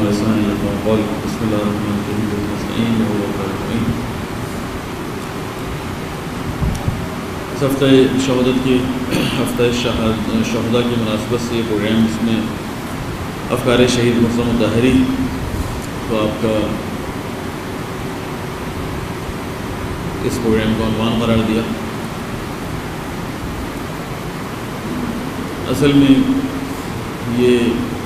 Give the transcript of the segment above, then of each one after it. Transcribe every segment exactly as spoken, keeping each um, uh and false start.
وإحسان إلى قول بسم الله الرحمن الرحيم ونستعين وهو خير العالمين. اس ہفتہ شہادت کی ہفتہ شہدا کی مناسبت سے یہ پروگرام جس میں افکار شہید مرزا مطہری تو آپ کا اس پروگرام کو عنوان قرار دیا. اصل میں یہ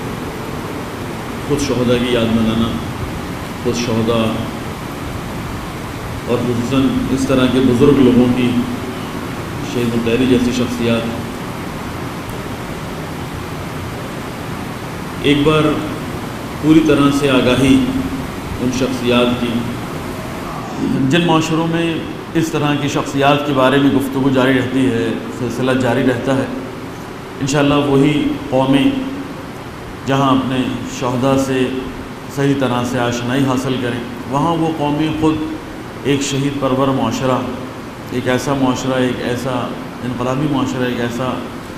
خود شہدا کی یاد منانا، خود شہدا اور خصوصاً اس طرح کے بزرگ لوگوں کی، شہید مطہری جیسی شخصیات، ایک بار پوری طرح سے آگاہی ان شخصیات کی جن معاشروں میں اس طرح کی شخصیات کے بارے میں گفتگو جاری رہتی ہے، سلسلہ جاری رہتا ہے. انشاءاللہ وہی قومیں جہاں اپنے شہداء سے صحیح طرح سے آشنائی حاصل کریں، وہاں وہ قومیں خود ایک شہید پرور معاشرہ، ایک ایسا معاشرہ، ایک ایسا انقلابی معاشرہ، ایک ایسا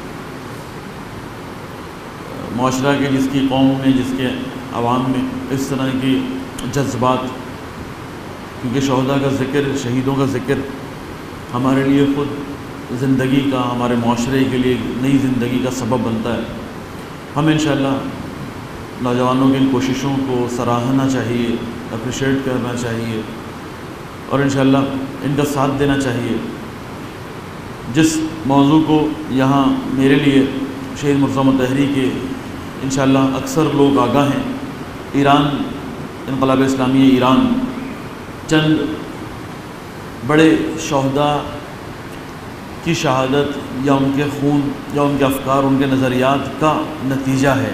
معاشرہ کہ جس کی قوم میں، جس کے عوام میں اس طرح کی جذبات، کیونکہ شہداء کا ذکر، شہیدوں کا ذکر ہمارے لیے خود زندگی کا، ہمارے معاشرے کے لیے نئی زندگی کا سبب بنتا ہے. ہمیں انشاءاللہ نوجوانوں کی ان کوششوں کو سراہنا چاہیے، اپریشیٹ کرنا چاہیے اور انشاءاللہ ان کا ساتھ دینا چاہیے. جس موضوع کو یہاں میرے لیے شہید مرزا مطہری کے انشاءاللہ اکثر لوگ آگاہ ہیں، ایران، انقلاب اسلامی ایران چند بڑے شہداء کی شہادت یا ان کے خون یا ان کے افکار، ان کے نظریات کا نتیجہ ہے.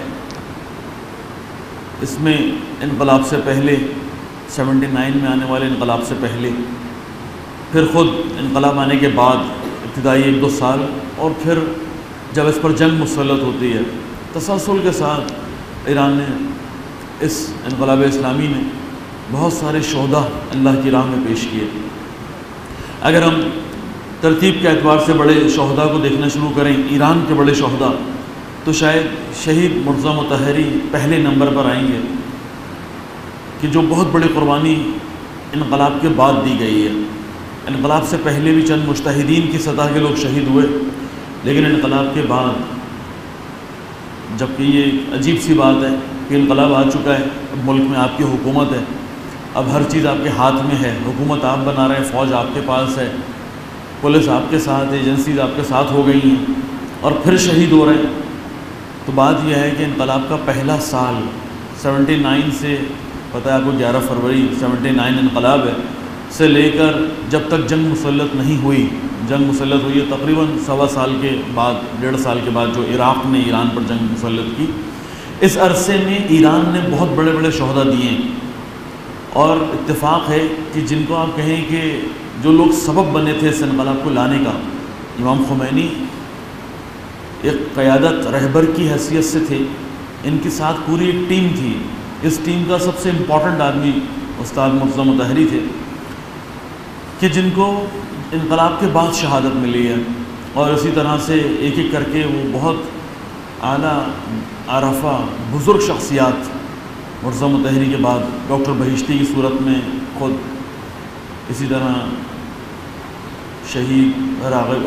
اس میں انقلاب سے پہلے، سیونٹی نائن میں آنے والے انقلاب سے پہلے، پھر خود انقلاب آنے کے بعد ابتدائی ایک دو سال، اور پھر جب اس پر جنگ مسلط ہوتی ہے، تسلسل کے ساتھ ایران نے، اس انقلاب اسلامی نے بہت سارے شہداء اللہ کی راہ میں پیش کیے. اگر ہم ترتیب کے اعتبار سے بڑے شہداء کو دیکھنا شروع کریں، ایران کے بڑے شہداء، تو شاید شہید مرزا مطہری پہلے نمبر پر آئیں گے کہ جو بہت بڑی قربانی انقلاب کے بعد دی گئی ہے. انقلاب سے پہلے بھی چند مجتہدین کی سطح کے لوگ شہید ہوئے، لیکن انقلاب کے بعد، جبکہ یہ عجیب سی بات ہے کہ انقلاب آ چکا ہے، اب ملک میں آپ کی حکومت ہے، اب ہر چیز آپ کے ہاتھ میں ہے، حکومت آپ بنا رہے ہیں، فوج آپ کے پاس ہے، پولیس آپ کے ساتھ، ایجنسیز آپ کے ساتھ ہو گئی ہیں، اور پھر شہید ہو رہے ہیں. تو بات یہ ہے کہ انقلاب کا پہلا سال سیونٹی نائن سے، پتہ ہے آپ کو گیارہ فروری سیونٹی نائن انقلاب ہے، سے لے کر جب تک جنگ مسلط نہیں ہوئی، جنگ مسلط ہوئی ہے تقریباً سوا سال کے بعد، ڈیڑھ سال کے بعد جو عراق نے ایران پر جنگ مسلط کی، اس عرصے میں ایران نے بہت بڑے بڑے شہداء دیے ہیں. اور اتفاق ہے کہ جن کو آپ کہیں کہ جو لوگ سبب بنے تھے اس انقلاب کو لانے کا، امام خمینی ایک قیادت، رہبر کی حیثیت سے تھے، ان کے ساتھ پوری ایک ٹیم تھی. اس ٹیم کا سب سے امپورٹنٹ آدمی استاد مرزا مطہری تھے کہ جن کو انقلاب کے بعد شہادت ملی ہے. اور اسی طرح سے ایک ایک کر کے وہ بہت اعلیٰ عارفہ بزرگ شخصیات مرزا مطہری کے بعد، ڈاکٹر بہشتی کی صورت میں خود، اسی طرح شہید راغب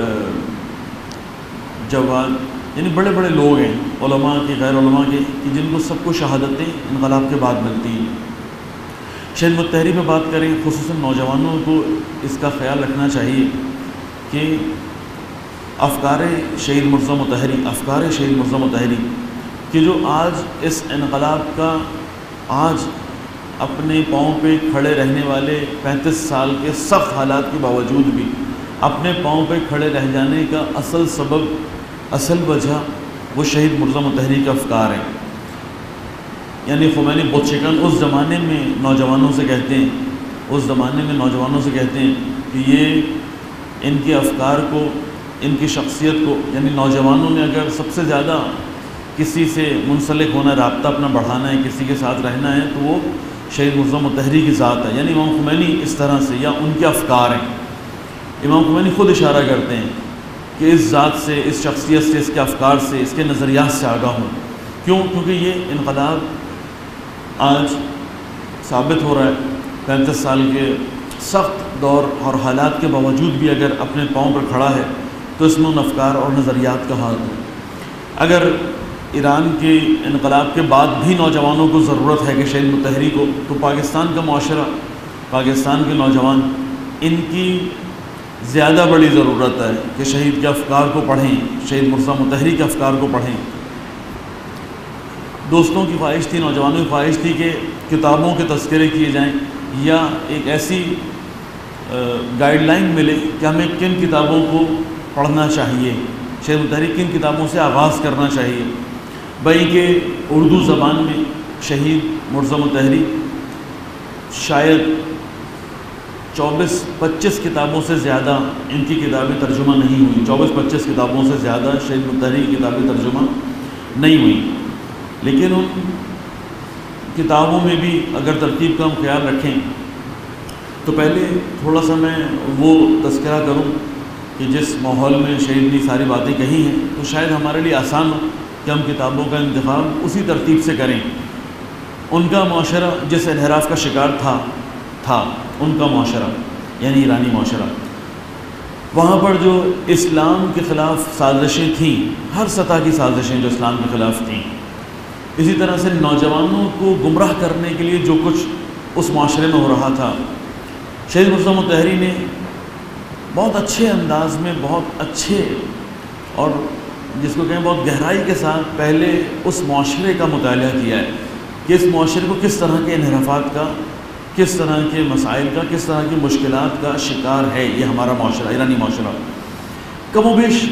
جواد، یعنی بڑے بڑے لوگ ہیں، علماء کے، غیر علماء کے، کہ جن کو سب کو شہادتیں انقلاب کے بعد ملتی ہیں. شہید مطہری پہ بات کریں، خصوصاً نوجوانوں کو اس کا خیال رکھنا چاہیے کہ افکار شہید مرزا مطہری، افکار شہید مرزا مطہری کہ جو آج اس انقلاب کا، آج اپنے پاؤں پہ کھڑے رہنے والے پینتیس سال کے سخت حالات کے باوجود بھی اپنے پاؤں پہ کھڑے رہ جانے کا اصل سبب، اصل وجہ وہ شہید مرزا مطہری کا افکار ہے. یعنی خمینی بت شکن اس زمانے میں نوجوانوں سے کہتے ہیں، اس زمانے میں نوجوانوں سے کہتے ہیں کہ یہ ان کے افکار کو، ان کی شخصیت کو، یعنی نوجوانوں نے اگر سب سے زیادہ کسی سے منسلک ہونا، رابطہ اپنا بڑھانا ہے، کسی کے ساتھ رہنا ہے، تو وہ شہید مرزا مطہری کی ذات ہے. یعنی امام خمینی اس طرح سے، یا ان کے افکار ہیں. امام خمینی خود اشارہ کرتے ہیں کہ اس ذات سے، اس شخصیت سے، اس کے افکار سے، اس کے نظریات سے آگاہ ہوں. کیوں؟ کیونکہ یہ انقلاب آج ثابت ہو رہا ہے پینتیس سال کے سخت دور اور حالات کے باوجود بھی اگر اپنے پاؤں پر کھڑا ہے تو اس میں ان افکار اور نظریات کا حال ہے۔ اگر ایران کے انقلاب کے بعد بھی نوجوانوں کو ضرورت ہے کہ شہید مطہری کو، تو پاکستان کا معاشرہ، پاکستان کے نوجوان، ان کی زیادہ بڑی ضرورت ہے کہ شہید کے افکار کو پڑھیں، شہید مرزا مطہری کے افکار کو پڑھیں۔ دوستوں کی خواہش تھی، نوجوانوں کی خواہش تھی کہ کتابوں کے تذکرے کیے جائیں یا ایک ایسی گائیڈ لائن ملے کہ ہمیں کن کتابوں کو پڑھنا چاہیے، شہید مطہری کن کتابوں سے آغاز کرنا چاہیے۔ بھائی کہ اردو زبان میں شہید مرزا مطہری شاید چوبیس پچیس کتابوں سے زیادہ ان کی کتابیں ترجمہ نہیں ہوئیں، چوبیس پچیس کتابوں سے زیادہ شہید مطہری کی کتابیں ترجمہ نہیں ہوئیں، لیکن ان کتابوں میں بھی اگر ترتیب کا ہم خیال رکھیں تو پہلے تھوڑا سا میں وہ تذکرہ کروں کہ جس ماحول میں شہید نے ساری باتیں کہی ہیں تو شاید ہمارے لیے آسان ہو کہ ہم کتابوں کا انتخاب اسی ترتیب سے کریں۔ ان کا معاشرہ جس انحراف کا شکار تھا تھا ان کا معاشرہ یعنی ایرانی معاشرہ، وہاں پر جو اسلام کے خلاف سازشیں تھیں، ہر سطح کی سازشیں جو اسلام کے خلاف تھیں، اسی طرح سے نوجوانوں کو گمراہ کرنے کے لیے جو کچھ اس معاشرے میں ہو رہا تھا، شہید مرزا مطہری نے بہت اچھے انداز میں، بہت اچھے اور جس کو کہیں بہت گہرائی کے ساتھ پہلے اس معاشرے کا مطالعہ کیا ہے کہ اس معاشرے کو کس طرح کے انحرافات کا، کس طرح کے مسائل کا، کس طرح کی مشکلات کا شکار ہے یہ ہمارا معاشرہ، ایرانی معاشرہ۔ کم و بیش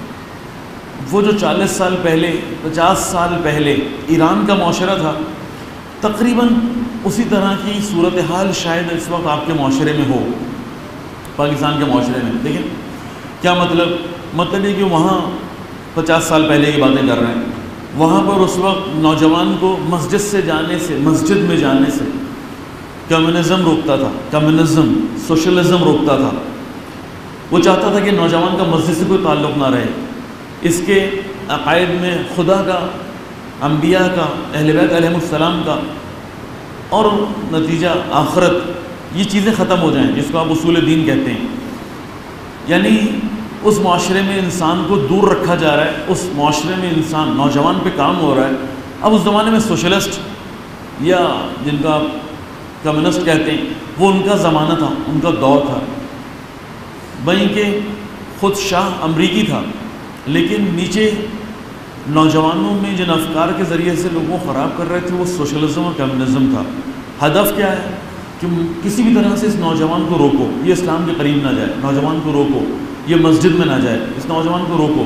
وہ جو چالیس سال پہلے، پچاس سال پہلے ایران کا معاشرہ تھا، تقریباً اسی طرح کی صورتحال شاید اس وقت آپ کے معاشرے میں ہو، پاکستان کے معاشرے میں۔ دیکھیں کیا مطلب مطلب یہ کہ وہاں پچاس سال پہلے کی باتیں کر رہے ہیں، وہاں پر اس وقت نوجوان کو مسجد سے جانے سے، مسجد میں جانے سے کمیونزم روکتا تھا، کمیونزم سوشلزم روکتا تھا۔ وہ چاہتا تھا کہ نوجوان کا مسجد سے کوئی تعلق نہ رہے، اس کے عقائد میں خدا کا، انبیاء کا، اہل بیت علیہ السلام کا اور نتیجہ آخرت، یہ چیزیں ختم ہو جائیں جس کو آپ اصول دین کہتے ہیں۔ یعنی اس معاشرے میں انسان کو دور رکھا جا رہا ہے، اس معاشرے میں انسان نوجوان پہ کام ہو رہا ہے۔ اب اس زمانے میں سوشلسٹ یا جن کا آپ کمیونسٹ کہتے ہیں، وہ ان کا زمانہ تھا، ان کا دور تھا۔ وہیں کہ خود شاہ امریکی تھا، لیکن نیچے نوجوانوں میں جن افکار کے ذریعے سے لوگوں کو خراب کر رہے تھے وہ سوشلزم اور کمیونزم تھا۔ ہدف کیا ہے کہ کسی بھی طرح سے اس نوجوان کو روکو، یہ اسلام کے قریب نہ جائے، نوجوان کو روکو، یہ مسجد میں نہ جائے، اس نوجوان کو روکو،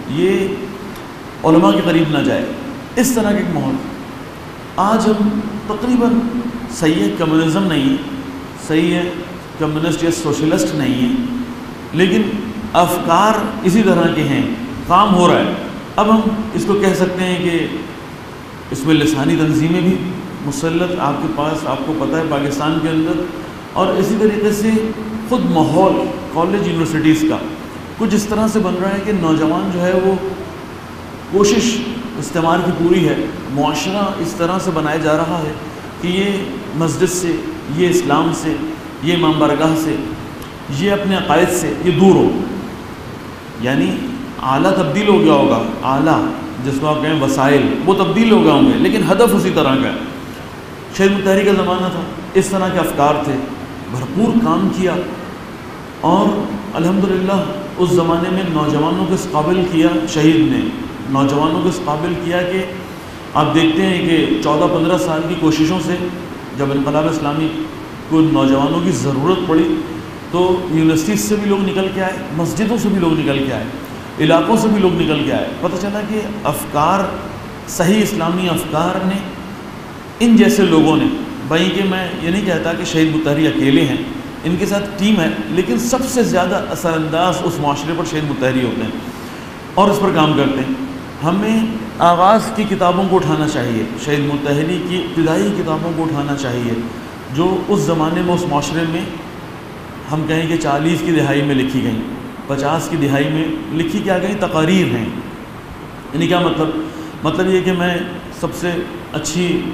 یہ علماء کے قریب نہ جائے، اس طرح کے ایک ماحول۔ آج ہم تقریباً صحیح ہے کمیونزم نہیں ہے، صحیح ہے کمیونسٹ یا سوشلسٹ نہیں ہے، لیکن افکار اسی طرح کے ہیں، کام ہو رہا ہے۔ اب ہم اس کو کہہ سکتے ہیں کہ اس میں لسانی تنظیمیں بھی مسلط آپ کے پاس، آپ کو پتہ ہے پاکستان کے اندر، اور اسی طریقے سے خود ماحول کالج یونیورسٹیز کا کچھ اس طرح سے بن رہا ہے کہ نوجوان جو ہے وہ کوشش استعمار کی پوری ہے، معاشرہ اس طرح سے بنایا جا رہا ہے کہ یہ مسجد سے، یہ اسلام سے، یہ امام بارگاہ سے، یہ اپنے عقائد سے یہ دور ہو۔ یعنی اعلیٰ تبدیل ہو گیا ہوگا، اعلیٰ جس کو آپ کہیں وسائل، وہ تبدیل ہو گئے ہوں گے، لیکن ہدف اسی طرح کا ہے۔ شہید مطہری کا زمانہ تھا، اس طرح کے افکار تھے، بھرپور کام کیا، اور الحمدللہ اس زمانے میں نوجوانوں کو اس قابل کیا، شہید نے نوجوانوں کو اس قابل کیا کہ آپ دیکھتے ہیں کہ چودہ پندرہ سال کی کوششوں سے جب انقلاب اسلامی کو نوجوانوں کی ضرورت پڑی تو یونیورسٹیز سے بھی لوگ نکل کے آئے، مسجدوں سے بھی لوگ نکل کے آئے، علاقوں سے بھی لوگ نکل کے آئے۔ پتہ چلا کہ افکار، صحیح اسلامی افکار نے ان جیسے لوگوں نے، بھائی کہ میں یہ نہیں کہتا کہ شہید مطہری اکیلے ہیں، ان کے ساتھ ٹیم ہے، لیکن سب سے زیادہ اثر انداز اس معاشرے پر شہید مطہری ہوتے ہیں اور اس پر کام کرتے ہیں۔ ہمیں آغاز کی کتابوں کو اٹھانا چاہیے، شہید مطہری کی ابتدائی کتابوں کو اٹھانا چاہیے جو اس زمانے میں اس معاشرے میں ہم کہیں کہ چالیس کی دہائی میں لکھی گئیں، پچاس کی دہائی میں لکھی کیا گئی تقاریر ہیں۔ یعنی کیا مطلب؟ مطلب یہ کہ میں سب سے اچھی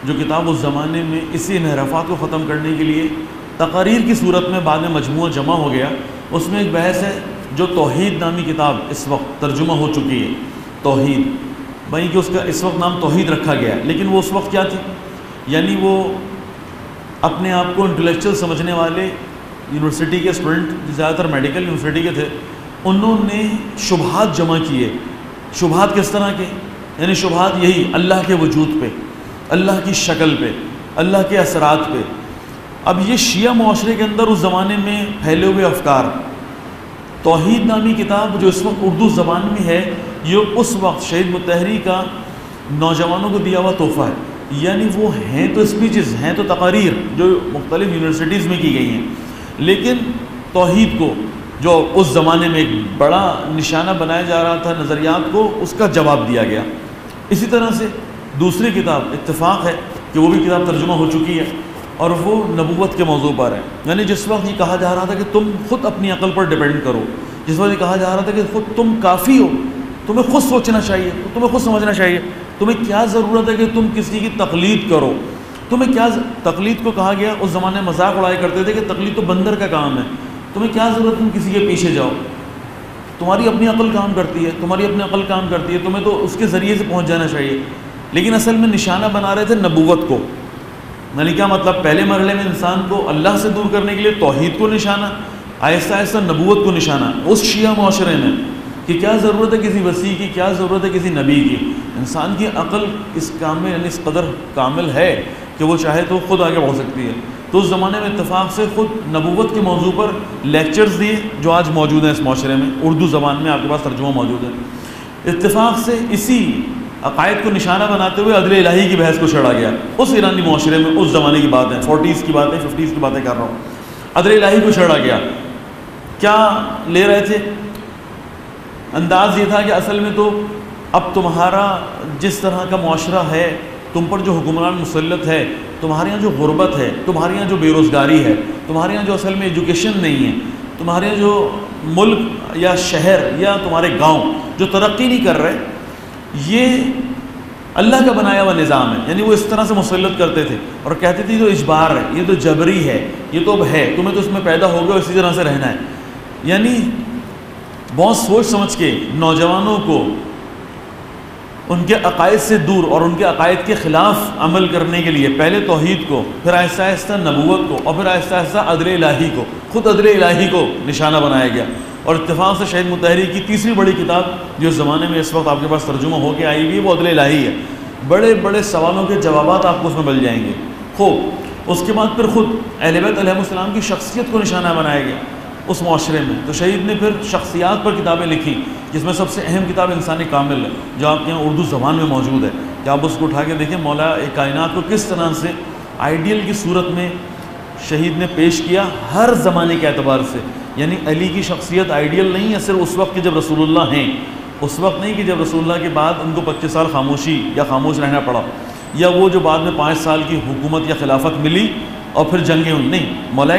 جو کتاب اس زمانے میں اسی انحرافات کو ختم کرنے کے لیے تقاریر کی صورت میں بعد میں مجموعہ جمع ہو گیا. اس میں ایک بحث ہے جو توحید نامی کتاب اس وقت ترجمہ ہو چکی ہے. توحید بھائی کہ اس کا اس وقت نام توحید رکھا گیا ہے، لیکن وہ اس وقت کیا تھی؟ یعنی وہ اپنے آپ کو انٹلیکچوئل سمجھنے والے یونیورسٹی کے اسٹوڈنٹ، زیادہ تر میڈیکل یونیورسٹی کے تھے، انہوں نے شبہات جمع کیے. شبہات کس طرح کے؟ یعنی شبہات یہی اللہ کے وجود پہ، اللہ کی شکل پہ، اللہ کے اثرات پہ. اب یہ شیعہ معاشرے کے اندر اس زمانے میں پھیلے ہوئے افکار، توحید نامی کتاب جو اس وقت اردو زبان میں ہے، یہ اس وقت شہید مطہری کا نوجوانوں کو دیا ہوا تحفہ ہے. یعنی وہ ہیں تو اسپیچز، ہیں تو تقاریر جو مختلف یونیورسٹیز میں کی گئی ہیں، لیکن توحید کو جو اس زمانے میں ایک بڑا نشانہ بنایا جا رہا تھا نظریات کو، اس کا جواب دیا گیا. اسی طرح سے دوسری کتاب اتفاق ہے کہ وہ بھی کتاب ترجمہ ہو چکی ہے، اور وہ نبوت کے موضوع پر ہے. یعنی جس وقت یہ کہا جا رہا تھا کہ تم خود اپنی عقل پر ڈیپینڈ کرو، جس وقت یہ کہا جا رہا تھا کہ خود تم کافی ہو، تمہیں خود سوچنا چاہیے، تمہیں خود سمجھنا چاہیے، تمہیں کیا ضرورت ہے کہ تم کسی کی تقلید کرو، تمہیں کیا تقلید کو کہا گیا، اس زمانے میں مذاق اڑایا کرتے تھے کہ تقلید تو بندر کا کام ہے، تمہیں کیا ضرورت تم کسی کے پیچھے جاؤ، تمہاری اپنی عقل کام کرتی ہے، تمہاری اپنی عقل کام کرتی ہے، تمہیں تو اس کے ذریعے سے پہنچ جانا چاہیے. لیکن اصل میں نشانہ بنا رہے تھے نبوت کو. یعنی کیا مطلب؟ پہلے مرحلے میں انسان کو اللہ سے دور کرنے کے لیے توحید کو نشانہ، آہستہ آہستہ نبوت کو نشانہ اس شیعہ معاشرے میں کہ کیا ضرورت ہے کسی وسیع کی، کیا ضرورت ہے کسی نبی کی. انسان کی عقل اس کام میں یعنی اس قدر کامل ہے کہ وہ چاہے تو خود آگے بڑھ سکتی ہے. تو اس زمانے میں اتفاق سے خود نبوت کے موضوع پر لیکچرز دیے جو آج موجود ہیں اس معاشرے میں، اردو زبان میں آپ کے پاس ترجمہ موجود ہے. اتفاق سے اسی عقائد کو نشانہ بناتے ہوئے عدل الہی کی بحث کو چھڑا گیا. اس ایرانی معاشرے میں اس زمانے کی بات ہے، فورٹیز کی بات ہے، ففٹیز کی باتیں کر رہا ہوں. عدل الہی کو چھڑا گیا. کیا لے رہے تھے؟ انداز یہ تھا کہ اصل میں تو اب تمہارا جس طرح کا معاشرہ ہے، تم پر جو حکمران مسلط ہے، تمہارے یہاں جو غربت ہے، تمہارے یہاں جو بے روزگاری ہے، تمہارے یہاں جو اصل میں ایجوکیشن نہیں ہے، تمہارے یہاں جو ملک یا شہر یا تمہارے گاؤں جو ترقی نہیں کر رہے، یہ اللہ کا بنایا ہوا نظام ہے. یعنی وہ اس طرح سے مسلط کرتے تھے اور کہتے تھے یہ تو اجبار ہے، یہ تو جبری ہے، یہ تو اب ہے، تمہیں تو اس میں پیدا ہو گیا اور اسی طرح سے رہنا ہے. یعنی بہت سوچ سمجھ کے نوجوانوں کو ان کے عقائد سے دور اور ان کے عقائد کے خلاف عمل کرنے کے لیے پہلے توحید کو، پھر آہستہ آہستہ نبوت کو، اور پھر آہستہ آہستہ عدل الہی کو، خود عدل الہی کو نشانہ بنایا گیا. اور اتفاق سے شہید مطہری کی تیسری بڑی کتاب جو اس زمانے میں اس وقت آپ کے پاس ترجمہ ہو کے آئی ہوئی وہ عدل الہی ہے. بڑے بڑے سوالوں کے جوابات آپ کو اس میں مل جائیں گے. خوب اس کے بعد پھر خود اہل بیت علیہ السلام کی شخصیت کو نشانہ بنایا گیا اس معاشرے میں. تو شہید نے پھر شخصیات پر کتابیں لکھی، جس میں سب سے اہم کتاب انسان کامل ہے جو آپ کے یہاں اردو زبان میں موجود ہے. کہ آپ اس کو اٹھا کے دیکھیں مولا کائنات کو کس طرح سے آئیڈیل کی صورت میں شہید نے پیش کیا ہر زمانے کے اعتبار سے. یعنی علی کی شخصیت آئیڈیل نہیں ہے صرف اس وقت کہ جب رسول اللہ ہیں، اس وقت نہیں کہ جب رسول اللہ کے بعد ان کو پچیس سال خاموشی یا خاموش رہنا پڑا، یا وہ جو بعد میں پانچ سال کی حکومت یا خلافت ملی اور پھر جنگیں ہوئی. نہیں، مولا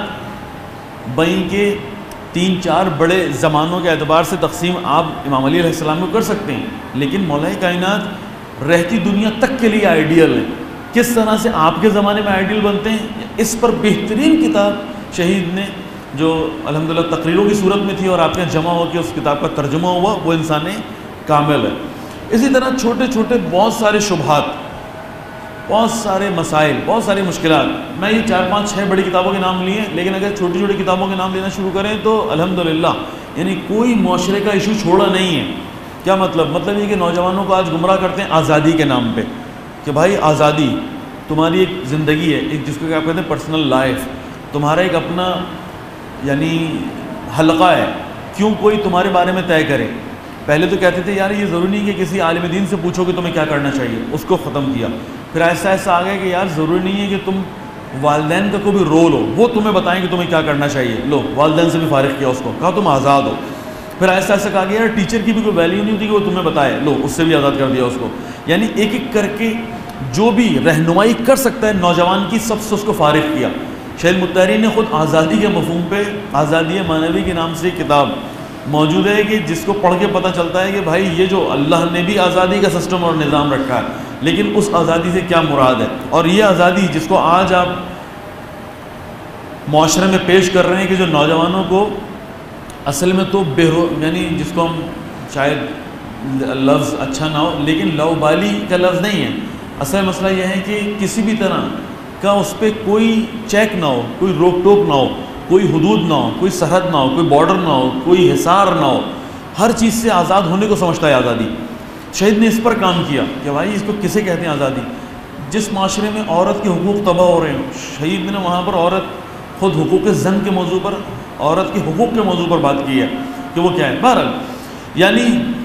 کائنات بئیں کے تین چار بڑے زمانوں کے اعتبار سے تقسیم آپ امام علی علیہ السلام کو کر سکتے ہیں، لیکن مولا کائنات رہتی دنیا تک کے لیے آئیڈیل ہے. کس طرح سے آپ کے زمانے میں آئیڈیل بنتے ہیں، اس پر بہترین کتاب شہید نے جو الحمدللہ تقریروں کی صورت میں تھی اور آپ کے جمع ہو کے اس کتاب کا ترجمہ ہوا، وہ انسان کامل ہے. اسی طرح چھوٹے چھوٹے بہت سارے شبہات، بہت سارے مسائل، بہت ساری مشکلات. میں یہ چار پانچ چھ بڑی کتابوں کے نام لیے، لیکن اگر چھوٹی چھوٹی کتابوں کے نام لینا شروع کریں تو الحمدللہ یعنی کوئی معاشرے کا ایشو چھوڑا نہیں ہے. کیا مطلب؟ مطلب یہ کہ نوجوانوں کو آج گمراہ کرتے ہیں آزادی کے نام پہ کہ بھائی آزادی تمہاری ایک زندگی ہے، ایک جس کو کیا کہتے ہیں پرسنل لائف، تمہارا ایک اپنا یعنی حلقہ ہے، کیوں کوئی تمہارے بارے میں طے کرے. پہلے تو کہتے تھے یار یہ ضروری نہیں کہ کسی عالم دین سے پوچھو کہ تمہیں کیا کرنا چاہیے، اس کو ختم کیا. پھر ایسا ایسا آ گیا کہ یار ضروری نہیں ہے کہ تم والدین کا کوئی بھی رول ہو وہ تمہیں بتائیں کہ تمہیں کیا کرنا چاہیے، لو والدین سے بھی فارغ کیا اس کو، کہا تم آزاد ہو. پھر ایسا ایسا کہا گیا یار ٹیچر کی بھی کوئی ویلیو نہیں ہوتی کہ وہ تمہیں بتائے، لو اس سے بھی آزاد کر دیا اس کو. یعنی ایک ایک کر کے جو بھی رہنمائی کر سکتا ہے نوجوان کی سب سے اس کو فارغ کیا. شہید مطہری نے خود آزادی کے مفہوم پہ آزادی معنوی کے نام سے ایک کتاب موجود ہے کہ جس کو پڑھ کے پتہ چلتا ہے کہ بھائی یہ جو اللہ نے بھی آزادی کا سسٹم اور نظام رکھا ہے، لیکن اس آزادی سے کیا مراد ہے؟ اور یہ آزادی جس کو آج آپ معاشرے میں پیش کر رہے ہیں کہ جو نوجوانوں کو اصل میں تو بے یعنی جس کو ہم شاید لفظ اچھا نہ ہو لیکن لاؤبالی کا لفظ نہیں ہے، اصل مسئلہ یہ ہے کہ کسی بھی طرح کا اس پہ کوئی چیک نہ ہو، کوئی روک ٹوک نہ ہو، کوئی حدود نہ ہو، کوئی سرحد نہ ہو، کوئی بارڈر نہ ہو، کوئی حصار نہ ہو، ہر چیز سے آزاد ہونے کو سمجھتا ہے آزادی۔ شہید نے اس پر کام کیا کہ بھائی اس کو کسے کہتے ہیں آزادی؟ جس معاشرے میں عورت کے حقوق تباہ ہو رہے ہیں، شہید نے وہاں پر عورت خود حقوق زن کے موضوع پر، عورت کے حقوق کے موضوع پر بات کی ہے کہ وہ کیا ہے۔ بہرحال یعنی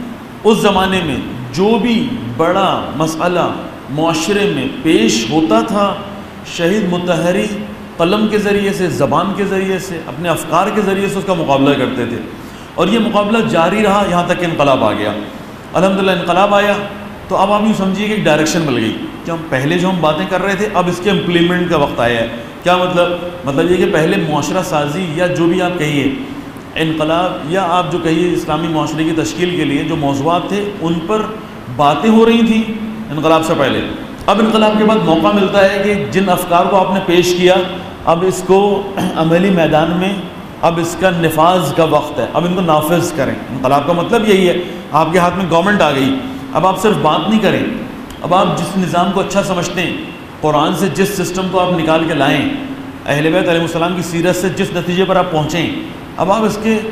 اس زمانے میں جو بھی بڑا مسئلہ معاشرے میں پیش ہوتا تھا، شہید مطہری قلم کے ذریعے سے، زبان کے ذریعے سے، اپنے افکار کے ذریعے سے اس کا مقابلہ کرتے تھے، اور یہ مقابلہ جاری رہا یہاں تک کہ انقلاب آ گیا۔ الحمدللہ انقلاب آیا تو اب آپ یوں سمجھیے کہ ایک ڈائریکشن مل گئی کہ ہم پہلے جو ہم باتیں کر رہے تھے اب اس کے امپلیمنٹ کا وقت آیا ہے۔ کیا مطلب؟ مطلب یہ کہ پہلے معاشرہ سازی یا جو بھی آپ کہیے انقلاب یا آپ جو کہیے اسلامی معاشرے کی تشکیل کے لیے جو موضوعات تھے ان پر باتیں ہو رہی تھیں انقلاب سے پہلے، اب انقلاب کے بعد موقع ملتا ہے کہ جن افکار کو آپ نے پیش کیا اب اس کو عملی میدان میں، اب اس کا نفاذ کا وقت ہے، اب ان کو نافذ کریں۔ انقلاب کا مطلب یہی ہے، آپ کے ہاتھ میں گورنمنٹ آ گئی، اب آپ صرف بات نہیں کریں، اب آپ جس نظام کو اچھا سمجھتے ہیں، قرآن سے جس سسٹم کو آپ نکال کے لائیں، اہل بیت علیہ السلام کی سیرت سے جس نتیجے پر آپ پہنچیں، اب آپ اس کے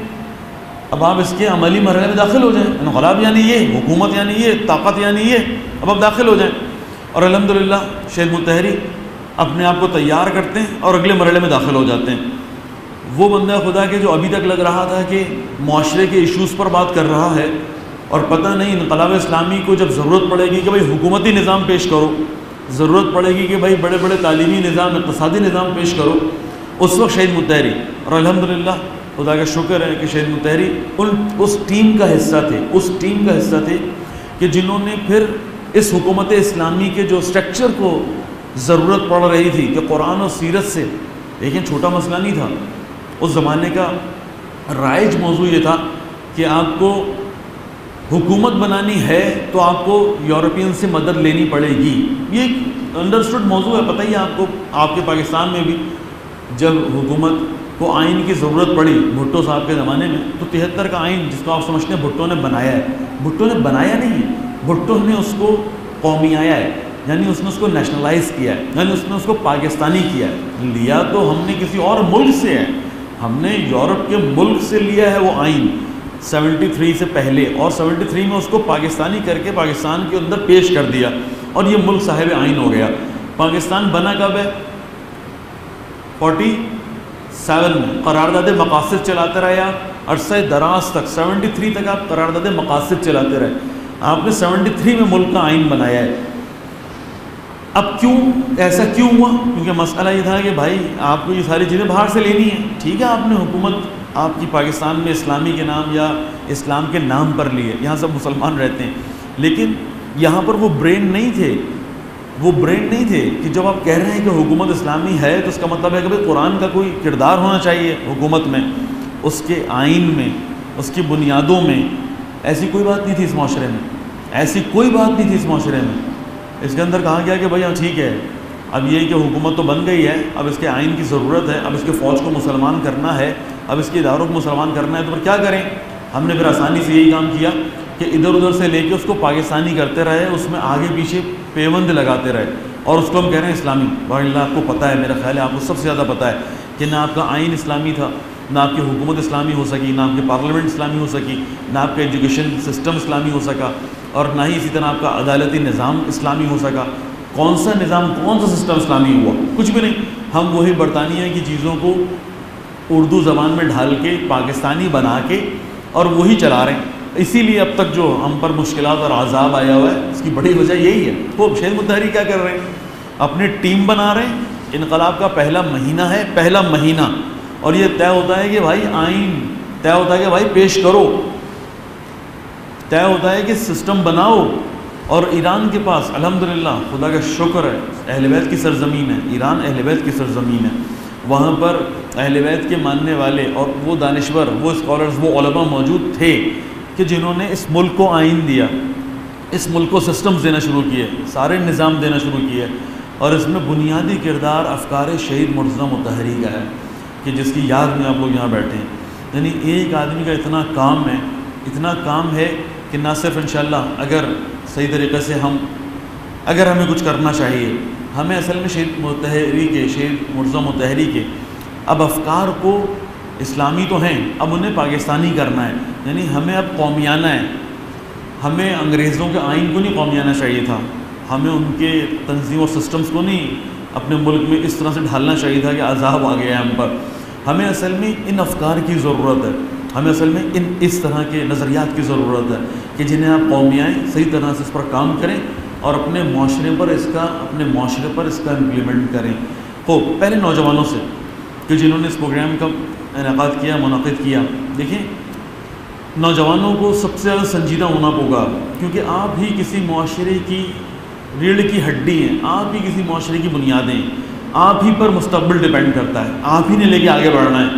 اب آپ اس کے عملی مرحلے میں داخل ہو جائیں۔ انقلاب یعنی یہ، حکومت یعنی یہ، طاقت یعنی یہ، اب آپ داخل ہو جائیں۔ اور الحمدللہ شہید مطہری اپنے آپ کو تیار کرتے ہیں اور اگلے مرحلے میں داخل ہو جاتے ہیں۔ وہ بندہ خدا کے جو ابھی تک لگ رہا تھا کہ معاشرے کے ایشوز پر بات کر رہا ہے اور پتہ نہیں انقلاب اسلامی کو جب ضرورت پڑے گی کہ بھائی حکومتی نظام پیش کرو، ضرورت پڑے گی کہ بھائی بڑے بڑے تعلیمی نظام، اقتصادی نظام پیش کرو، اس وقت شہید مطہری، اور الحمدللہ خدا کا شکر ہے کہ شہید مطہری ان اس ٹیم کا حصہ تھے، اس ٹیم کا حصہ تھے کہ جنہوں نے پھر اس حکومت اسلامی کے جو سٹرکچر کو ضرورت پڑ رہی تھی کہ قرآن و سیرت سے، لیکن چھوٹا مسئلہ نہیں تھا، اس زمانے کا رائج موضوع یہ تھا کہ آپ کو حکومت بنانی ہے تو آپ کو یورپین سے مدد لینی پڑے گی۔ یہ ایک انڈرسٹوڈ موضوع ہے، پتہ ہی آپ کو، آپ کے پاکستان میں بھی جب حکومت کو آئین کی ضرورت پڑی بھٹو صاحب کے زمانے میں تو تہتر کا آئین جس کو آپ سمجھتے ہیں بھٹو نے بنایا ہے، بھٹو نے بنایا نہیں ہے، بھٹو نے اس کو قومیایا ہے، یعنی اس نے اس کو نیشنلائز کیا ہے، یعنی اس نے اس کو پاکستانی کیا ہے۔ لیا تو ہم نے کسی اور ملک سے ہے، ہم نے یورپ کے ملک سے لیا ہے وہ آئین سیونٹی تھری سے پہلے، اور سیونٹی تھری میں اس کو پاکستانی کر کے پاکستان کے اندر پیش کر دیا اور یہ ملک صاحب آئین ہو گیا۔ پاکستان بنا کب ہے؟ فورٹی سیون میں قرارداد مقاصد چلاتے رہے آپ عرصہ دراز تک، سیونٹی تھری تک آپ قرارداد مقاصد چلاتے رہے، آپ نے سیونٹی تھری میں ملک کا آئین بنایا ہے۔ اب کیوں ایسا کیوں ہوا؟ کیونکہ مسئلہ یہ تھا کہ بھائی آپ کو یہ ساری چیزیں باہر سے لینی ہیں، ٹھیک ہے آپ نے حکومت آپ کی پاکستان میں اسلامی کے نام یا اسلام کے نام پر لی ہے، یہاں سب مسلمان رہتے ہیں، لیکن یہاں پر وہ برین نہیں تھے، وہ برین نہیں تھے کہ جب آپ کہہ رہے ہیں کہ حکومت اسلامی ہے تو اس کا مطلب ہے کہ بھائی قرآن کا کوئی کردار ہونا چاہیے حکومت میں، اس کے آئین میں، اس کی بنیادوں میں۔ ایسی کوئی بات نہیں تھی اس معاشرے میں، ایسی کوئی بات نہیں تھی اس معاشرے میں۔ اس کے اندر کہا گیا کہ بھائی ہاں ٹھیک ہے، اب یہ کہ حکومت تو بن گئی ہے، اب اس کے آئین کی ضرورت ہے، اب اس کے فوج کو مسلمان کرنا ہے، اب اس کے اداروں کو مسلمان کرنا ہے، تو پھر کیا کریں؟ ہم نے پھر آسانی سے یہی کام کیا کہ ادھر ادھر سے لے کے اس کو پاکستانی کرتے رہے، اس میں آگے پیچھے پیوند لگاتے رہے، اور اس کو ہم کہہ رہے ہیں اسلامی۔ بھائی اللہ آپ کو پتہ ہے، میرا خیال ہے آپ کو سب سے زیادہ پتہ ہے کہ نہ آپ کا آئین اسلامی تھا، نہ آپ کی حکومت اسلامی ہو سکی، نہ آپ کی پارلیمنٹ اسلامی ہو سکی، نہ آپ کا ایجوکیشن سسٹم اسلامی ہو سکا، اور نہ ہی اسی طرح آپ کا عدالتی نظام اسلامی ہو سکا۔ کون سا نظام، کون سا سسٹم اسلامی ہوا؟ کچھ بھی نہیں۔ ہم وہی برطانیہ کی چیزوں کو اردو زبان میں ڈھال کے پاکستانی بنا کے اور وہی چلا رہے ہیں۔ اسی لیے اب تک جو ہم پر مشکلات اور عذاب آیا ہوا ہے اس کی بڑی وجہ یہی ہے۔ وہ شہید مطہری کیا کر رہے ہیں؟ اپنی ٹیم بنا رہے ہیں۔ انقلاب کا پہلا مہینہ ہے، پہلا مہینہ، اور یہ طے ہوتا ہے کہ بھائی آئین، طے ہوتا ہے کہ بھائی پیش کرو، طے ہوتا ہے کہ سسٹم بناؤ۔ اور ایران کے پاس الحمدللہ خدا کا شکر ہے اہل بیت کی سرزمین ہے، ایران اہل بیت کی سرزمین ہے، وہاں پر اہل بیت کے ماننے والے اور وہ دانشور، وہ اسکالرز، وہ علماء موجود تھے کہ جنہوں نے اس ملک کو آئین دیا۔ اس ملک کو سسٹمز دینا شروع کیے، سارے نظام دینا شروع کیے، اور اس میں بنیادی کردار افکار شہید مرتضیٰ مطہری کا ہے کہ جس کی یاد میں آپ لوگ یہاں بیٹھے ہیں۔ یعنی ایک آدمی کا اتنا کام ہے، اتنا کام ہے کہ نہ صرف انشاءاللہ اگر صحیح طریقے سے ہم اگر ہمیں کچھ کرنا چاہیے، ہمیں اصل میں شہید مطہری کے شہید مرتضیٰ مطہری کے اب افکار کو اسلامی تو ہیں، اب انہیں پاکستانی کرنا ہے، یعنی ہمیں اب قومیانہ ہے، ہمیں انگریزوں کے آئین کو نہیں قومیانہ چاہیے تھا، ہمیں ان کے تنظیم اور سسٹمز کو نہیں اپنے ملک میں اس طرح سے ڈھالنا چاہیے تھا کہ عذاب آ گیا ہے ہم پر۔ ہمیں اصل میں ان افکار کی ضرورت ہے، ہمیں اصل میں ان اس طرح کے نظریات کی ضرورت ہے کہ جنہیں آپ قومیائیں صحیح طرح سے اس پر کام کریں اور اپنے معاشرے پر اس کا اپنے معاشرے پر اس کا امپلیمنٹ کریں۔ خوب پہلے نوجوانوں سے کہ جنہوں نے اس پروگرام کا انعقاد کیا، منعقد کیا، دیکھیں نوجوانوں کو سب سے زیادہ سنجیدہ ہونا ہوگا، کیونکہ آپ ہی کسی معاشرے کی ریڑھ کی ہڈی ہیں، آپ ہی کسی معاشرے کی بنیادیں ہیں، آپ ہی پر مستقبل ڈیپینڈ کرتا ہے، آپ ہی نے لے کے آگے بڑھنا ہے۔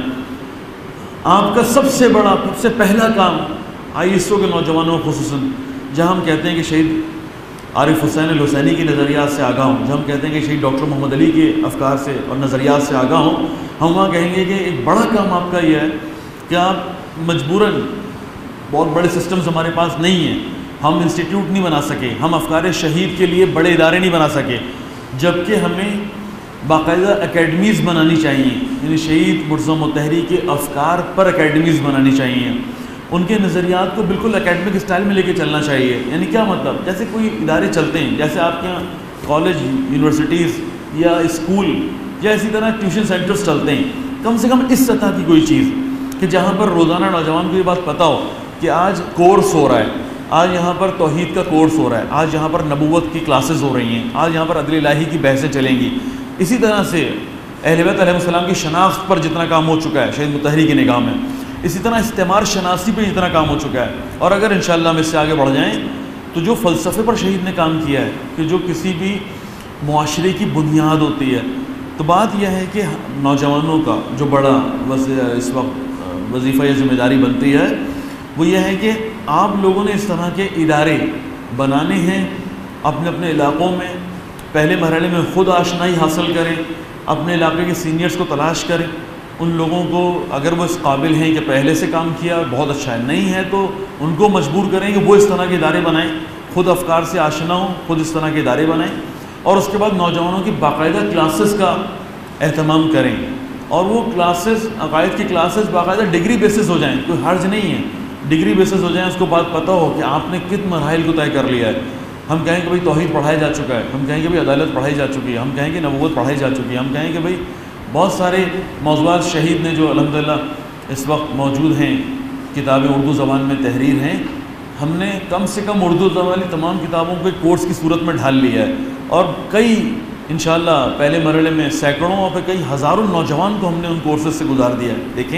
آپ کا سب سے بڑا سب سے پہلا کام آئی ایس او کے نوجوانوں خصوصاً، جہاں ہم کہتے ہیں کہ شہید عارف حسین الحسینی کے نظریات سے آگاہ ہوں، جہاں ہم کہتے ہیں کہ شہید ڈاکٹر محمد علی کے افکار سے اور نظریات سے آگاہ ہوں، ہم وہاں کہیں گے کہ ایک بڑا کام آپ کا یہ ہے کہ آپ مجبوراً بہت بڑے سسٹمز ہمارے پاس نہیں ہیں، ہم انسٹیٹیوٹ نہیں بنا سکے، ہم افکار شہید کے لیے بڑے ادارے نہیں بنا سکے، جبکہ ہمیں باقاعدہ اکیڈمیز بنانی چاہیے، یعنی شہید مرتضیٰ مطہری کے افکار پر اکیڈمیز بنانی چاہیے، ان کے نظریات کو بالکل اکیڈمک اسٹائل میں لے کے چلنا چاہیے۔ یعنی کیا مطلب، جیسے کوئی ادارے چلتے ہیں، جیسے آپ کے یہاں کالج، یونیورسٹیز یا اسکول یا اسی طرح ٹیوشن سینٹرز چلتے ہیں، کم سے کم اس سطح کی کوئی چیز کہ جہاں پر روزانہ نوجوان کو یہ بات پتہ ہو کہ آج کورس ہو رہا ہے، آج یہاں پر توحید کا کورس ہو رہا ہے، آج یہاں پر نبوت کی کلاسز ہو رہی ہیں، آج یہاں پر عدل الہی کی بحثیں چلیں گی۔ اسی طرح سے اہل بیت علیہ السلام کی شناخت پر جتنا کام ہو چکا ہے شہید مطہری کی نگاہ میں، اسی طرح استعمار شناسی پہ جتنا کام ہو چکا ہے، اور اگر انشاءاللہ ہم اس سے آگے بڑھ جائیں تو جو فلسفے پر شہید نے کام کیا ہے کہ جو کسی بھی معاشرے کی بنیاد ہوتی ہے، تو بات یہ ہے کہ نوجوانوں کا جو بڑا اس وقت وظیفہ یا ذمہ داری بنتی ہے وہ یہ ہے کہ آپ لوگوں نے اس طرح کے ادارے بنانے ہیں اپنے اپنے علاقوں میں۔ پہلے مرحلے میں خود آشنائی حاصل کریں، اپنے علاقے کے سینئرز کو تلاش کریں، ان لوگوں کو اگر وہ اس قابل ہیں کہ پہلے سے کام کیا بہت اچھا ہے، نہیں ہے تو ان کو مجبور کریں کہ وہ اس طرح کے ادارے بنائیں، خود افکار سے آشنا ہوں، خود اس طرح کے ادارے بنائیں، اور اس کے بعد نوجوانوں کی باقاعدہ کلاسز کا اہتمام کریں، اور وہ کلاسز عقائد کی کلاسز باقاعدہ ڈگری بیسز ہو جائیں، کوئی حرج نہیں ہے، ڈگری بیسز ہو جائیں، اس کو بات پتہ ہو کہ آپ نے کتنے مراحل کو طے کر لیا ہے۔ ہم کہیں کہ بھئی توحید پڑھایا جا چکا ہے، ہم کہیں کہ بھئی عدالت پڑھائی جا چکی ہے، ہم کہیں کہ نبوت پڑھائی جا چکی ہے، ہم کہیں کہ بھئی بہت سارے موضوعات شہید نے جو الحمدللہ اس وقت موجود ہیں، کتابیں اردو زبان میں تحریر ہیں، ہم نے کم سے کم اردو زبان والی تمام کتابوں کو ایک کورس کی صورت میں ڈھال لیا ہے، اور کئی انشاءاللہ پہلے مرحلے میں سینکڑوں اور پھر کئی ہزاروں نوجوان کو ہم نے ان کورسز سے گزار دیا ہے۔ دیکھیں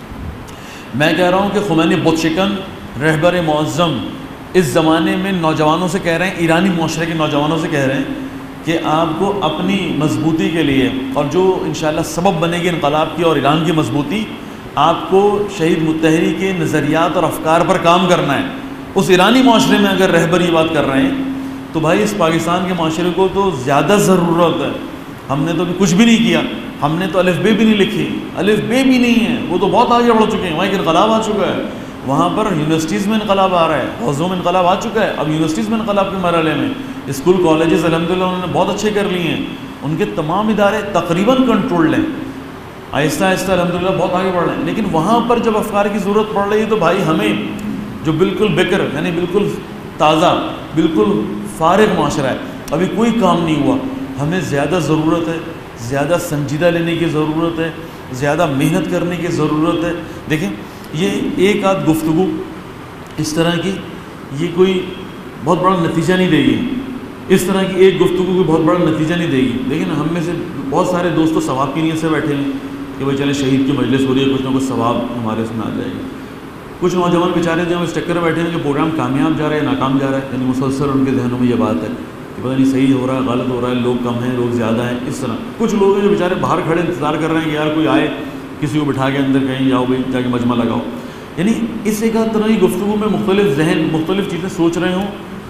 میں کہہ رہا ہوں کہ خمینی بت شکن رہبر معظم اس زمانے میں نوجوانوں سے کہہ رہے ہیں، ایرانی معاشرے کے نوجوانوں سے کہہ رہے ہیں کہ آپ کو اپنی مضبوطی کے لیے، اور جو انشاءاللہ سبب بنے گی انقلاب کی اور ایران کی مضبوطی، آپ کو شہید مطہری کے نظریات اور افکار پر کام کرنا ہے۔ اس ایرانی معاشرے میں اگر رہبر یہ بات کر رہے ہیں تو بھائی اس پاکستان کے معاشرے کو تو زیادہ ضرورت ہے۔ ہم نے تو ابھی کچھ بھی نہیں کیا، ہم نے تو الف بے بھی نہیں لکھی، الف بے بھی نہیں ہے، وہ تو بہت آگے بڑھ چکے ہیں، وہاں ایک انقلاب آ چکا ہے، وہاں پر یونیورسٹیز میں انقلاب آ رہا ہے، حوضوں میں انقلاب آ چکا ہے، اب یونیورسٹیز میں انقلاب کے مرحلے میں، اسکول کالجز الحمدللہ انہوں نے بہت اچھے کر لیے ہیں، ان کے تمام ادارے تقریباً کنٹرولڈ ہیں، آہستہ آہستہ الحمدللہ بہت آگے بڑھ رہے ہیں، لیکن وہاں پر جب افکار کی ضرورت پڑ رہی ہے تو بھائی ہمیں جو بالکل بکر یعنی بالکل تازہ بالکل فارغ معاشرہ ہے، ابھی کوئی کام نہیں ہوا، ہمیں زیادہ ضرورت ہے، زیادہ سنجیدہ لینے کی ضرورت ہے، زیادہ محنت کرنے کی ضرورت ہے۔ دیکھیں یہ ایک آدھ گفتگو اس طرح کی یہ کوئی بہت بڑا نتیجہ نہیں دے گی، اس طرح کی ایک گفتگو کوئی بہت بڑا نتیجہ نہیں دے گی، لیکن ہم میں سے بہت سارے دوست تو ثواب کی نیت سے بیٹھے ہیں کہ بھائی چلے شہید کی مجلس ہو رہی ہے، کچھ نہ کچھ ثواب ہمارے اس میں آ جائے گا۔ کچھ نوجوان بیچارے جو اس چکر میں بیٹھے ہیں کہ پروگرام کامیاب جا رہا ہے ناکام جا رہا ہے، یعنی مسلسل ان کے ذہنوں میں یہ بات ہے کہ پتہ نہیں صحیح ہو رہا ہے غلط ہو رہا ہے، لوگ کم ہیں لوگ زیادہ ہیں، اس طرح کچھ لوگ ہیں جو بیچارے باہر کھڑے انتظار کر رہے ہیں کہ یار کوئی آئے، کسی کو بٹھا کے اندر کہیں جاؤ بھائی جا کے مجمع لگاؤ، یعنی اس ایک آدھ طرح کی گفتگو میں مختلف ذہن مختلف چیزیں سوچ رہے ہوں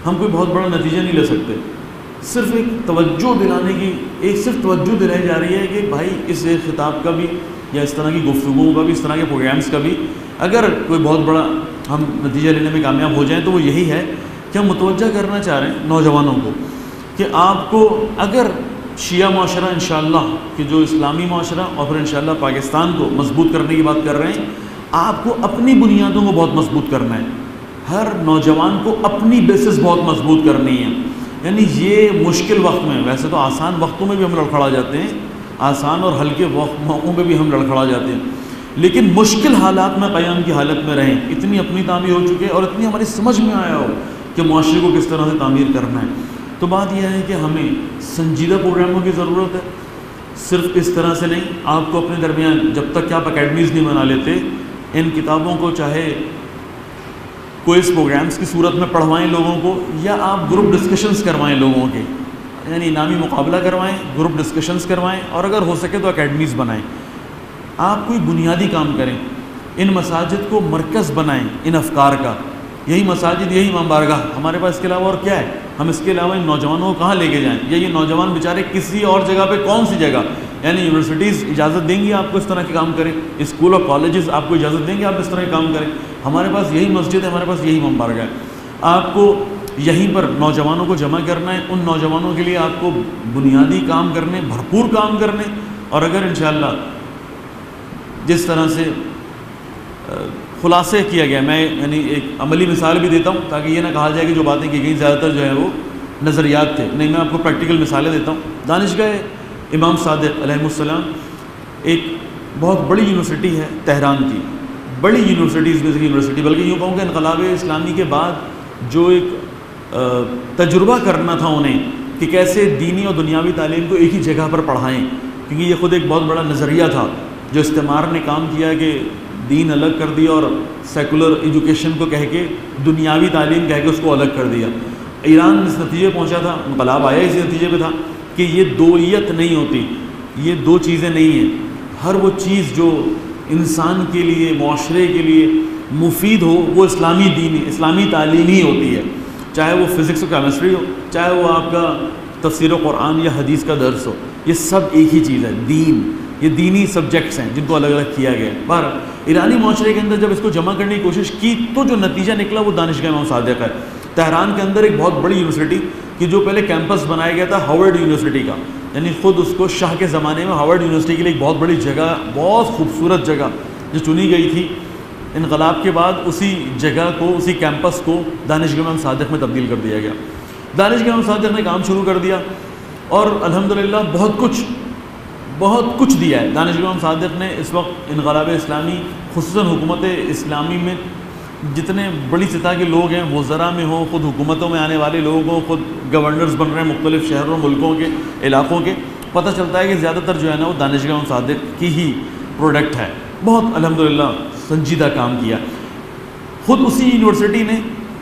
ہم کوئی بہت بڑا نتیجہ نہیں لے سکتے. صرف ایک توجہ دلانے کی ایک صرف توجہ دلائی جا رہی ہے کہ بھائی اس ایک خطاب کا بھی یا اس طرح کی گفتگوؤں کا بھی اس طرح کے پروگرامز کا بھی اگر کوئی بہت بڑا ہم نتیجہ لینے میں کامیاب ہو جائیں تو وہ یہی ہے کہ ہم متوجہ کرنا چاہ رہے ہیں نوجوانوں کو کہ آپ کو اگر شیعہ معاشرہ انشاءاللہ کہ جو اسلامی معاشرہ اور پھر انشاءاللہ پاکستان کو مضبوط کرنے کی بات کر رہے ہیں، آپ کو اپنی بنیادوں کو بہت مضبوط کرنا ہے. ہر نوجوان کو اپنی بیسس بہت مضبوط کرنی ہے. یعنی یہ مشکل وقت میں، ویسے تو آسان وقتوں میں بھی ہم لڑکھڑا جاتے ہیں، آسان اور ہلکے موقعوں پہ بھی ہم لڑکھڑا جاتے ہیں، لیکن مشکل حالات میں قیام کی حالت میں رہیں. اتنی اپنی تعمیر ہو چکی ہے اور اتنی ہماری سمجھ میں آیا ہو کہ معاشرے کو کس طرح سے تعمیر کرنا ہے. تو بات یہ ہے کہ ہمیں سنجیدہ پروگراموں کی ضرورت ہے، صرف اس طرح سے نہیں. آپ کو اپنے درمیان جب تک کہ آپ اکیڈمیز نہیں بنا لیتے، ان کتابوں کو چاہے کوئز پروگرامز کی صورت میں پڑھوائیں لوگوں کو، یا آپ گروپ ڈسکشنز کروائیں لوگوں کے، یعنی انعامی مقابلہ کروائیں، گروپ ڈسکشنز کروائیں، اور اگر ہو سکے تو اکیڈمیز بنائیں. آپ کوئی بنیادی کام کریں، ان مساجد کو مرکز بنائیں ان افکار کا. یہی مساجد، یہی امام بارگاہ، ہمارے پاس اس کے علاوہ اور کیا ہے؟ ہم اس کے علاوہ ان نوجوانوں کو کہاں لے کے جائیں؟ یا یہ نوجوان بیچارے کسی اور جگہ پہ، کون سی جگہ؟ یعنی یونیورسٹیز اجازت دیں گی آپ کو اس طرح کے کام کریں، اسکول اور کالجز آپ کو اجازت دیں گے آپ اس طرح کے کام کریں؟ ہمارے پاس یہی مسجد ہے، ہمارے پاس یہی امام بارگاہ ہے. آپ کو یہیں پر نوجوانوں کو جمع کرنا ہے. ان نوجوانوں کے لیے آپ کو بنیادی کام کرنے، بھرپور کام کرنے. اور اگر انشاءاللہ جس طرح سے خلاصے کیا گیا، میں یعنی ایک عملی مثال بھی دیتا ہوں تاکہ یہ نہ کہا جائے کہ جو باتیں کی گئیں زیادہ تر جو ہے وہ نظریات تھے. نہیں، میں آپ کو پریکٹیکل مثالیں دیتا ہوں. دانشگاہ امام صادق علیہ السلام ایک بہت بڑی یونیورسٹی ہے تہران کی، بڑی یونیورسٹیز میں سے یونیورسٹی، بلکہ یوں کہوں کہ انقلاب اسلامی کے بعد جو ایک تجربہ کرنا تھا انہیں کہ کیسے دینی اور دنیاوی تعلیم کو ایک ہی جگہ پر پڑھائیں، کیونکہ یہ خود ایک بہت بڑا نظریہ تھا جو استعمار نے کام کیا کہ دین الگ کر دیا اور سیکولر ایجوکیشن کو کہہ کے دنیاوی تعلیم کہہ کے اس کو الگ کر دیا. ایران اس نتیجے پہنچا تھا، انقلاب آیا اسی نتیجے پہ تھا کہ یہ دوئیت نہیں ہوتی، یہ دو چیزیں نہیں ہیں. ہر وہ چیز جو انسان کے لیے، معاشرے کے لیے مفید ہو وہ اسلامی دینی اسلامی تعلیم ہی ہوتی ہے، چاہے وہ فزکس و کیمسٹری ہو، چاہے وہ آپ کا تفسیر و قرآن یا حدیث کا درس ہو. یہ سب ایک ہی چیز ہے، دین. یہ دینی سبجیکٹس ہیں جن کو الگ الگ کیا گیا ہے. بہر ایرانی معاشرے کے اندر جب اس کو جمع کرنے کی کوشش کی تو جو نتیجہ نکلا وہ دانشگاہ امام صادق ہے. تہران کے اندر ایک بہت بڑی یونیورسٹی کہ جو پہلے کیمپس بنایا گیا تھا ہاورڈ یونیورسٹی کا، یعنی خود اس کو شاہ کے زمانے میں ہاورڈ یونیورسٹی کے لیے ایک بہت بڑی جگہ، بہت خوبصورت جگہ جو چنی گئی تھی، انقلاب کے بعد اسی جگہ کو، اسی کیمپس کو دانشگاہ امام صادق میں تبدیل کر دیا گیا. دانشگاہ امام صادق نے کام شروع کر دیا اور الحمدللہ بہت کچھ بہت کچھ دیا ہے. دانشگاہ امام صادق نے اس وقت انقلاب اسلامی، خصوصاً حکومت اسلامی میں جتنے بڑی سطح کے لوگ ہیں، وزراء میں ہوں، خود حکومتوں میں آنے والے لوگ ہوں، خود گورنرز بن رہے ہیں مختلف شہروں ملکوں کے علاقوں کے، پتہ چلتا ہے کہ زیادہ تر جو ہے نا وہ دانشگاہ امام صادق کی ہی پروڈکٹ ہے. بہت الحمدللہ سنجیدہ کام کیا. خود اسی یونیورسٹی نے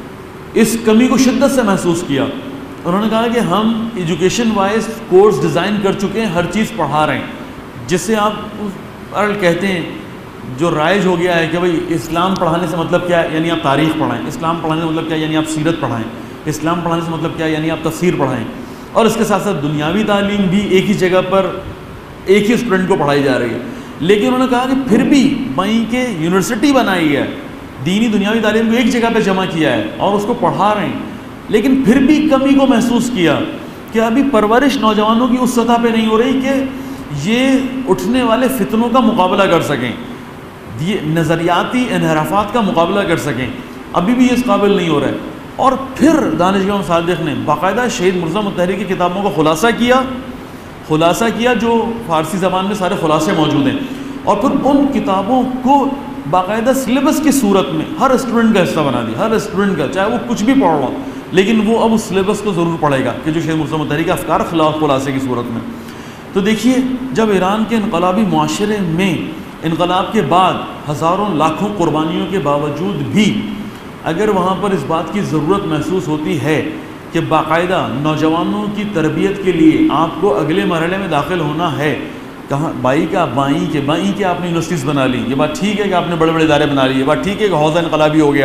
اس کمی کو شدت سے محسوس کیا. انہوں نے کہا کہ ہم ایجوکیشن وائز کورس ڈیزائن کر چکے ہیں، ہر چیز پڑھا رہے ہیں، جس سے آپ ارل کہتے ہیں جو رائج ہو گیا ہے کہ بھئی اسلام پڑھانے سے مطلب کیا ہے، یعنی آپ تاریخ پڑھائیں. اسلام پڑھانے سے مطلب کیا ہے، یعنی آپ سیرت پڑھائیں. اسلام پڑھانے سے مطلب کیا ہے، یعنی آپ تفسیر پڑھائیں. اور اس کے ساتھ ساتھ دنیاوی تعلیم بھی ایک ہی جگہ پر ایک ہی اسٹوڈنٹ کو پڑھائی جا رہی ہے. لیکن انہوں نے کہا کہ پھر بھی وہیں کے یونیورسٹی بنائی ہے، دینی دنیاوی تعلیم کو ایک جگہ پہ جمع کیا ہے اور اس کو پڑھا رہے ہیں، لیکن پھر بھی کمی کو محسوس کیا کہ ابھی پرورش نوجوانوں کی اس سطح پہ نہیں ہو رہی کہ یہ اٹھنے والے فتنوں کا مقابلہ کر سکیں، یہ نظریاتی انحرافات کا مقابلہ کر سکیں. ابھی بھی اس قابل نہیں ہو رہا ہے. اور پھر دانشگاہ امام صادق نے باقاعدہ شہید مرزا مطہری کی کتابوں کا خلاصہ کیا خلاصہ کیا جو فارسی زبان میں سارے خلاصے موجود ہیں، اور پھر ان کتابوں کو باقاعدہ سلیبس کی صورت میں ہر اسٹوڈنٹ کا حصہ بنا دیا. ہر اسٹوڈنٹ کا، چاہے وہ کچھ بھی پڑھ رہا ہو، لیکن وہ اب اس سلیبس کو ضرور پڑھے گا کہ جو شہید مرزا مطہری کا افکار خلاف خلاصے کی صورت میں. تو دیکھیے، جب ایران کے انقلابی معاشرے میں انقلاب کے بعد ہزاروں لاکھوں قربانیوں کے باوجود بھی اگر وہاں پر اس بات کی ضرورت محسوس ہوتی ہے کہ باقاعدہ نوجوانوں کی تربیت کے لیے آپ کو اگلے مرحلے میں داخل ہونا ہے، کہاں بائی کا بائیں کے بائیں کے آپ نے یونیورسٹیز بنا لی، یہ بات ٹھیک ہے کہ آپ نے بڑے بڑے ادارے بنا لیے، یہ بات ٹھیک ہے کہ حوزہ انقلابی ہو گیا،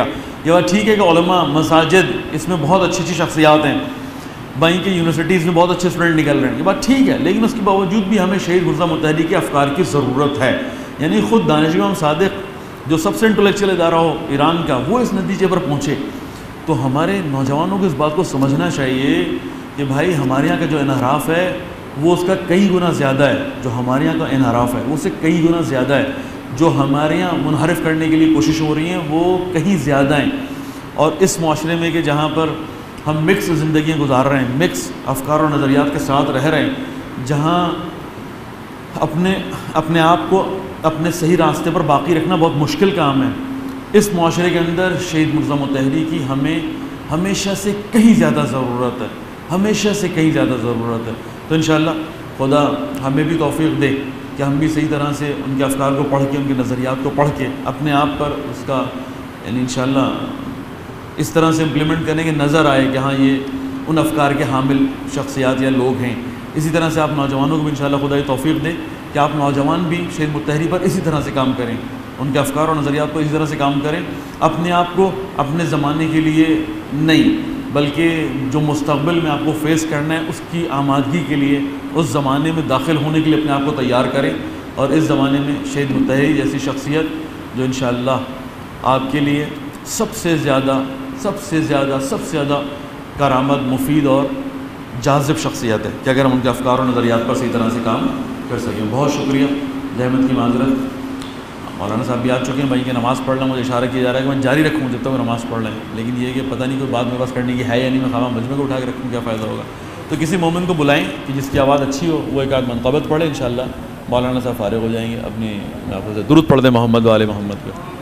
یہ بات ٹھیک ہے کہ علماء، مساجد، اس میں بہت اچھی اچھی شخصیات ہیں، وہیں کی یونیورسٹیز میں بہت اچھے اسٹوڈنٹ نکل رہے ہیں، یہ بات ٹھیک ہے، لیکن اس کے باوجود بھی ہمیں شہید مرزا متحری کے افکار کی ضرورت ہے. یعنی خود دانش امام صادق جو سب سے انٹلیکچوئل ادارہ ہو ایران کا، وہ اس نتیجے پر پہنچے، تو ہمارے نوجوانوں کو اس بات کو سمجھنا چاہیے کہ بھائی ہمارے یہاں کا جو انحراف ہے وہ اس کا کئی گنا زیادہ ہے، جو ہمارے یہاں کا انحراف ہے وہ اس سے کئی گنا زیادہ ہے، جو ہمارے یہاں منحرف کرنے کے لیے کوشش ہو رہی ہیں وہ کہیں زیادہ ہیں. اور اس معاشرے میں کہ جہاں پر ہم مکس زندگیاں گزار رہے ہیں، مکس افکار و نظریات کے ساتھ رہ رہے ہیں، جہاں اپنے اپنے آپ کو اپنے صحیح راستے پر باقی رکھنا بہت مشکل کام ہے، اس معاشرے کے اندر شہید مرزا متحری کی ہمیں ہمیشہ سے کہیں زیادہ ضرورت ہے، ہمیشہ سے کہیں زیادہ ضرورت ہے. تو انشاءاللہ خدا ہمیں بھی توفیق دے کہ ہم بھی صحیح طرح سے ان کے افکار کو پڑھ کے، ان کے نظریات کو پڑھ کے اپنے آپ پر اس کا یعنی انشاءاللہ اس طرح سے امپلیمنٹ کرنے کے نظر آئے کہ ہاں یہ ان افکار کے حامل شخصیات یا لوگ ہیں. اسی طرح سے آپ نوجوانوں کو بھی انشاءاللہ خدا یہ توفیق دے کہ آپ نوجوان بھی شہید متحری پر اسی طرح سے کام کریں، ان کے افکار اور نظریات پر اسی طرح سے کام کریں، اپنے آپ کو اپنے زمانے کے لیے نہیں بلکہ جو مستقبل میں آپ کو فیس کرنا ہے اس کی آمادگی کے لیے، اس زمانے میں داخل ہونے کے لیے اپنے آپ کو تیار کریں. اور اس زمانے میں شہید متحری جیسی شخصیت جو انشاءاللہ آپ کے لیے سب سے زیادہ سب سے زیادہ سب سے زیادہ کارآمد، مفید اور جاذب شخصیت ہے کہ اگر ہم ان کے افکار و نظریات پر صحیح طرح سے کام کر سکیں. بہت شکریہ، زحمت کی معذرت. مولانا صاحب بھی آ چکے ہیں، بھائی کہ نماز پڑھنا، مجھے اشارہ کیا جا رہا ہے کہ میں جاری رکھوں جب تک وہ نماز پڑھ لیں، لیکن یہ کہ پتہ نہیں کوئی بات میرے پاس کرنے کی ہے یا نہیں، میں خواہ مجمع کو اٹھا کے رکھوں، کیا فائدہ ہوگا. تو کسی مومن کو بلائیں کہ جس کی آواز اچھی ہو، وہ ایک آدھ منقبت پڑھے، انشاءاللہ مولانا صاحب فارغ ہو جائیں گے. اپنی آپ سے درود پڑھ دیں محمد و آل محمد پہ.